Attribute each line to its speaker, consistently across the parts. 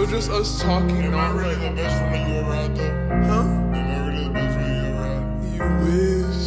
Speaker 1: was just us talking.
Speaker 2: Am I really the best friend that you ever had, though?
Speaker 1: Huh?
Speaker 2: Am I really the best friend you ever had?
Speaker 1: You wish.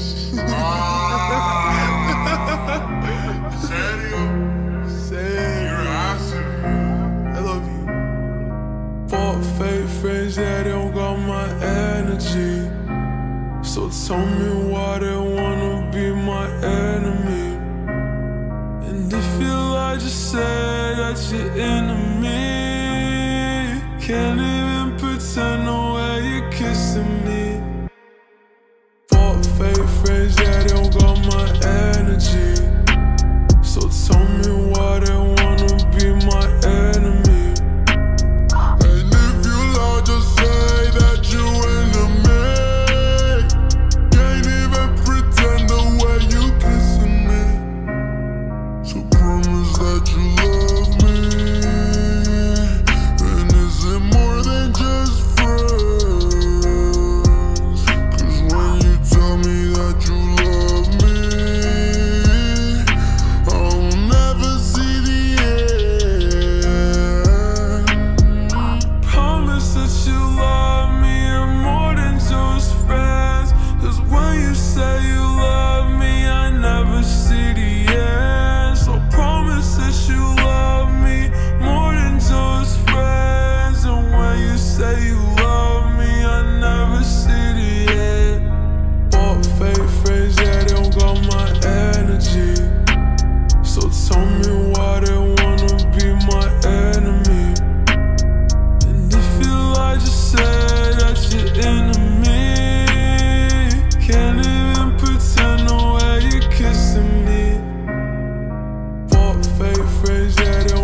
Speaker 2: Serio?
Speaker 1: Say
Speaker 2: You're awesome.
Speaker 1: I love you. Fuck fake friends that don't got my energy. So tell me why they wanna be my enemy. And if you lie, just say that you're enemy. Can't even pretend the way you're kissing me. Fuck fake friends that don't got my energy. So tell me why they wanna be my enemy.
Speaker 2: And if you lie, just say that you enemy. Can't even pretend the way you kissing me. So promise that you love me. And is it more than just friends? 'Cause when you tell me that you love me, I will never see the end.
Speaker 1: Promise that you love me and more than just friends. 'Cause when you say you love me, I never see the end. So promise that you love me more than just friends. And when you say you love me, I never see the end. Fuck fake friends that don't got my energy. So tell me why they wanna be my enemy. And if you lie, just say that you're enemy. Can't even pretend the way you're kissing me. Fuck fake friends that don't